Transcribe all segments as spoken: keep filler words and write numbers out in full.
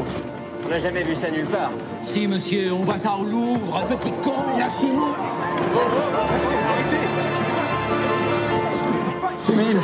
honte. On n'a jamais vu ça nulle part. Si, monsieur, on voit ça au Louvre, un petit con. Lâchez-moi. Oh, oh, oh, arrêtez. Émile.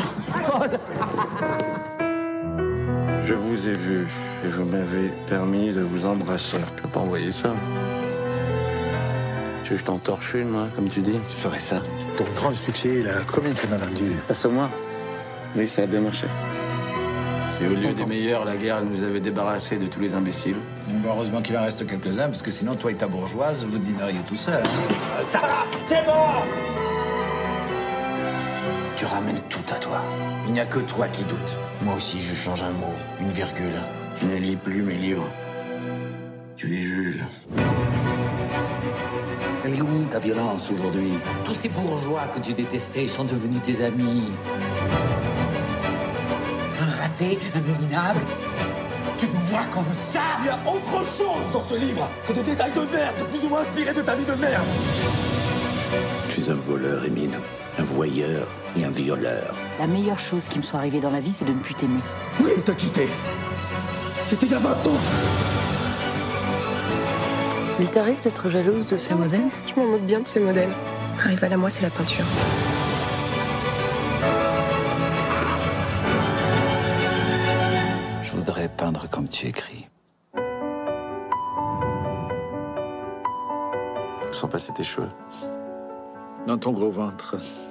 Je vous ai vu et vous m'avez permis de vous embrasser. Je peux pas envoyer ça. Tu veux que je t'en torche une, moi, comme tu dis? Tu ferais ça? Ton grand succès, là, combien tu en as vendu? Face au moi. Oui, ça a bien marché. Si au lieu des meilleurs, la guerre nous avait débarrassés de tous les imbéciles. Bon, heureusement qu'il en reste quelques-uns, parce que sinon, toi et ta bourgeoise, vous dîneriez tout seul. Hein. Ça va, c'est bon. Tu ramènes tout à toi. Il n'y a que toi qui doute. Moi aussi, je change un mot, une virgule. Tu ne lis plus mes livres. Tu les juges. Elle est où ta violence aujourd'hui? Tous ces bourgeois que tu détestais sont devenus tes amis. Un raté, un minable. Tu nous vois comme ça. Il y a autre chose dans ce livre que des détails de merde, plus ou moins inspirés de ta vie de merde. Tu es un voleur, Émile. Un voyeur et un violeur. La meilleure chose qui me soit arrivée dans la vie, c'est de ne plus t'aimer. Oui, t'as quitté. C'était il y a vingt ans. Il t'arrive d'être jalouse de ces modèles? Je m'en moque bien de ces modèles. Rival à moi, c'est la peinture. Je voudrais peindre comme tu écris. Sans passer tes cheveux. Dans ton gros ventre.